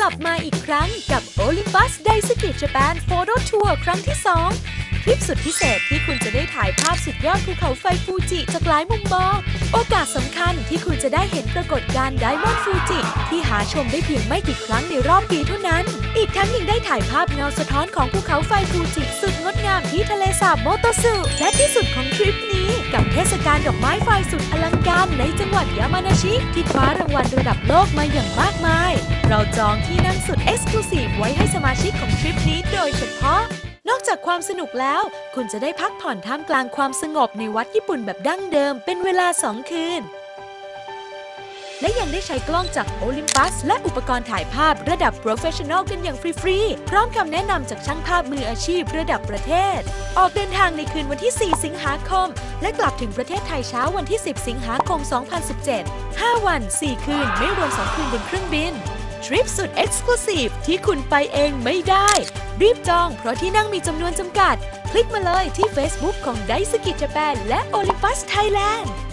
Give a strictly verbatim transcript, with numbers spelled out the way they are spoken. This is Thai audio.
ลับมาอีกครั้งกับ Olympus Daisuke Japan Photo Tour ครั้งที่ สอง ทริปสุดพิเศษที่คุณจะได้ถ่ายภาพสุดยอดภูเขาไฟฟูจิจากหลายมุมมอง โอกาสสำคัญที่คุณจะได้เห็นปรากฏการณ์ไดมอนด์ฟูจิที่หาชมได้เพียงไม่กี่ครั้งในรอบปีเท่านั้น อีกทั้งยังได้ถ่ายภาพเงาสะท้อนของภูเขาไฟฟูจิสุดงดงามที่ทะเลสาบโมโตสึและที่สุดของทริปนี้กับเทศกาลดอกไม้ไฟสุดอลังการในจังหวัดยามานาชิที่คว้ารางวัลระดับโลกมาอย่างมากมายเราจองที่นั่งสุด Exclusive ไว้ให้สมาชิกของทริปนี้โดยเฉพาะนอกจากความสนุกแล้วคุณจะได้พักผ่อนท่ามกลางความสงบในวัดญี่ปุ่นแบบดั้งเดิมเป็นเวลาสองคืนและยังได้ใช้กล้องจาก Olympus และอุปกรณ์ถ่ายภาพระดับ Professional กันอย่างฟรีๆพร้อมคำแนะนำจากช่างภาพมืออาชีพระดับประเทศออกเดินทางในคืนวันที่ สี่ สิงหาคมและกลับถึงประเทศไทยเช้าวันที่ สิบ สิงหาคม สองพันสิบเจ็ด ห้า วัน สี่ คืนไม่รวม สอง คืนบนเครื่องบินทริปสุด Exclusive ที่คุณไปเองไม่ได้รีบจองเพราะที่นั่งมีจำนวนจำกัดคลิกมาเลยที่ Facebook ของ Daisuke Japan และ Olympus Thailand